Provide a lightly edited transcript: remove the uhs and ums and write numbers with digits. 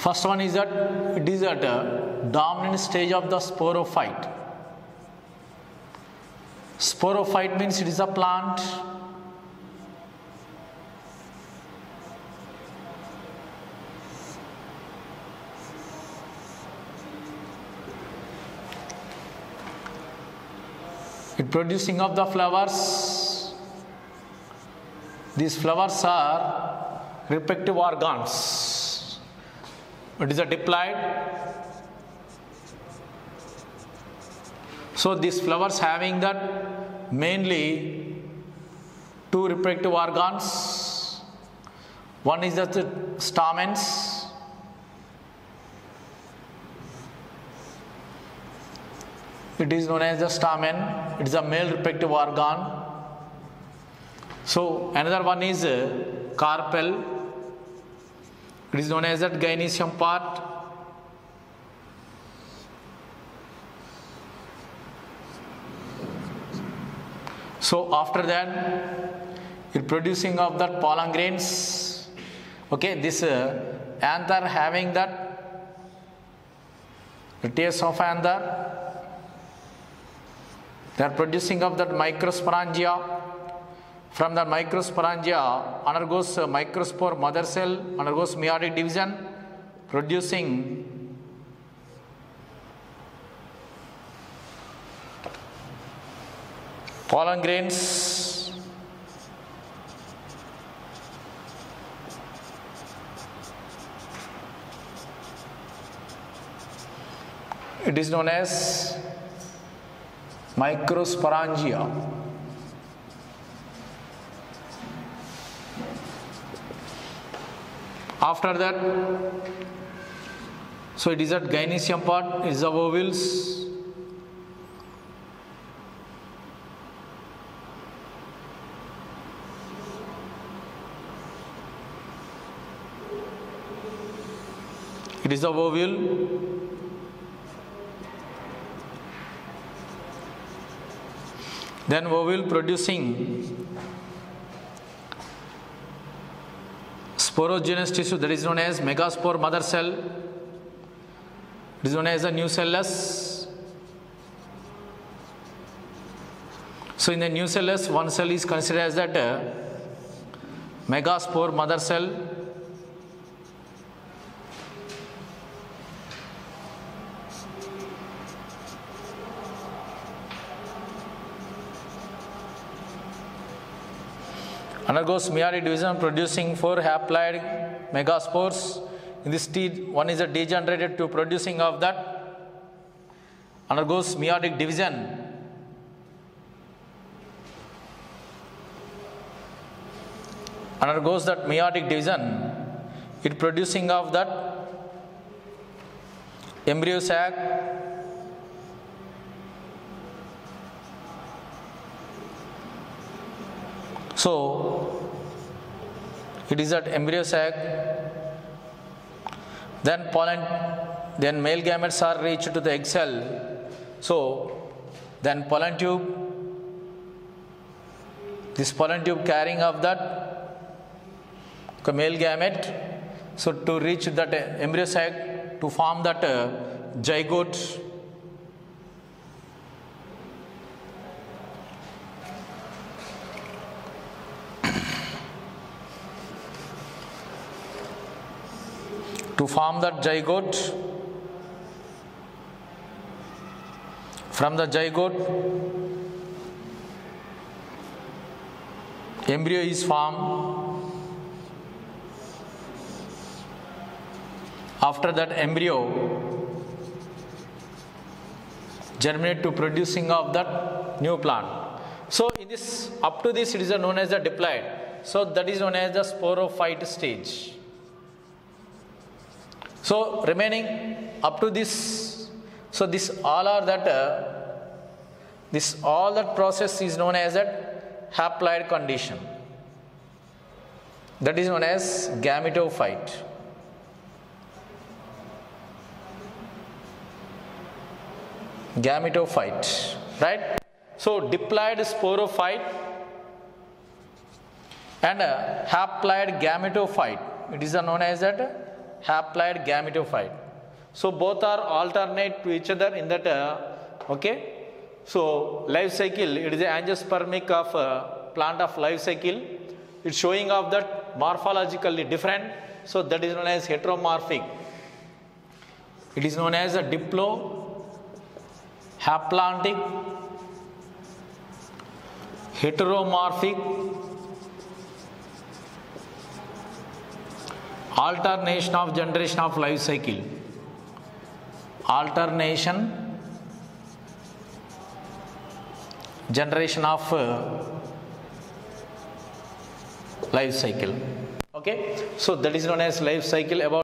First one is that it is at a dominant stage of the sporophyte. Sporophyte means it is a plant. It producing of the flowers. These flowers are reproductive organs. It is a diploid. So these flowers having that mainly two reproductive organs. One is the stamens. It is known as the stamen. It is a male reproductive organ. So another one is carpel. It is known as that gynoecium part. So after that, it producing of that pollen grains. Okay, this anther having that the taste of anther. They are producing of that microsporangia. From the microsporangia undergoes microspore mother cell, undergoes meiotic division, producing pollen grains. It is known as microsporangia. After that, so it is at gynoecium part, it is the ovules. It is the ovule. Then ovule producing sporogenous tissue, that is known as megaspore mother cell. It is known as the nucellus. So in the nucellus, one cell is considered as that megaspore mother cell. Undergoes meiotic division, producing 4 haploid megaspores. In this stage, one is degenerated to producing of that. Undergoes meiotic division. Undergoes that meiotic division. It producing of that embryo sac. So it is at embryo sac. Then pollen, then male gametes are reached to the egg cell. So then pollen tube. This pollen tube carrying of that male gamete. So to reach that embryo sac to form that zygote. To form that zygote. From the zygote, embryo is formed. After that embryo germinate to producing of that new plant. So in this, up to this, it is known as the diploid. So that is known as the sporophyte stage. So remaining up to this, so this all are that this all that process is known as a haploid condition. That is known as gametophyte. Gametophyte, right? So diploid sporophyte and a haploid gametophyte. It is known as that haploid gametophyte. So both are alternate to each other in that, okay. So life cycle, it is an angiospermic of plant of life cycle. It's showing off that morphologically different. So that is known as heteromorphic. It is known as a diplo, haplantic, heteromorphic, alternation of generation of life cycle. Alternation generation of life cycle. Okay, so that is known as life cycle about